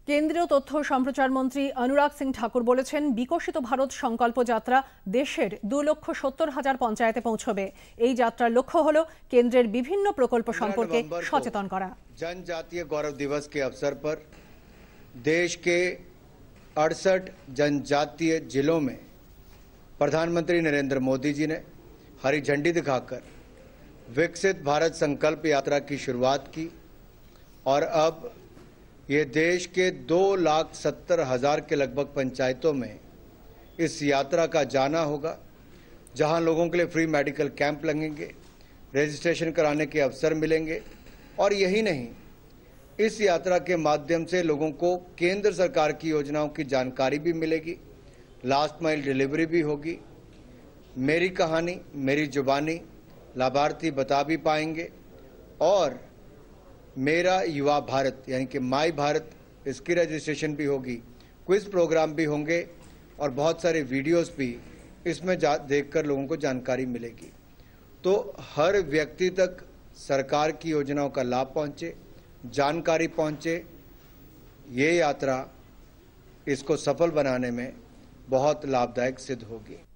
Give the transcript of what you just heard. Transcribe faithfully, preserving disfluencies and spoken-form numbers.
কেন্দ্রীয় তথ্য সম্প্রচার মন্ত্রী অনুরাগ সিং ঠাকুর বলেছেন, বিকশিত ভারত সংকল্প যাত্রা দেশের দু লক্ষ সত্তর হাজার পঞ্চায়েতে পৌঁছবে। এই যাত্রার লক্ষ্য হল কেন্দ্রের বিভিন্ন প্রকল্প সম্পর্কে সচেতন করা। जनजातीय गौरव दिवस के अवसर पर देश के अड़सठ जनजातीय जिलों में प्रधानमंत्री नरेंद्र मोदी जी ने हरी झंडी दिखाकर विकसित भारत संकल्प यात्रा की शुरुआत की और अब ये देश के दो लाख सत्तर हजार के लगभग पंचायतों में इस यात्रा का जाना होगा, जहां लोगों के लिए फ्री मेडिकल कैंप लगेंगे, रजिस्ट्रेशन कराने के अवसर मिलेंगे। और यही नहीं, इस यात्रा के माध्यम से लोगों को केंद्र सरकार की योजनाओं की जानकारी भी मिलेगी, लास्ट माइल डिलीवरी भी होगी। मेरी कहानी मेरी जुबानी लाभार्थी बता भी पाएंगे और मेरा युवा भारत यानी कि माई भारत, इसकी रजिस्ट्रेशन भी होगी, क्विज प्रोग्राम भी होंगे और बहुत सारे वीडियोस भी इसमें देखकर लोगों को जानकारी मिलेगी। तो हर व्यक्ति तक सरकार की योजनाओं का लाभ पहुंचे, जानकारी पहुंचे। ये यात्रा इसको सफल बनाने में बहुत लाभदायक सिद्ध होगी।